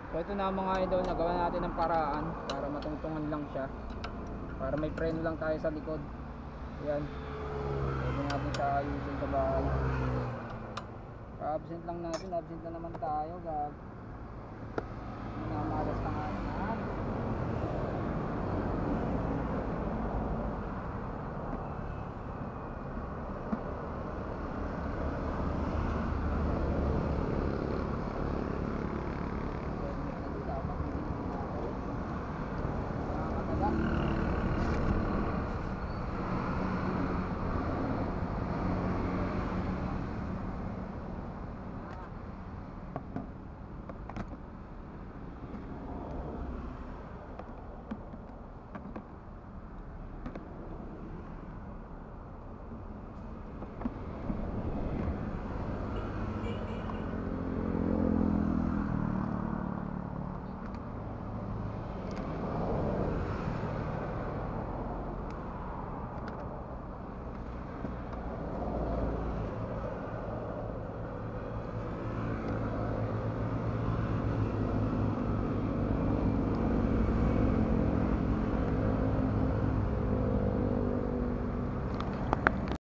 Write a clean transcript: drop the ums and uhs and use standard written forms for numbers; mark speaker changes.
Speaker 1: So ito na mga idol, nagawa natin ng paraan para matungtungan lang siya, para may preno lang tayo sa likod. Ayan, pwede natin siya ayusin sa bahay. Absent lang natin, absent na naman tayo, gag.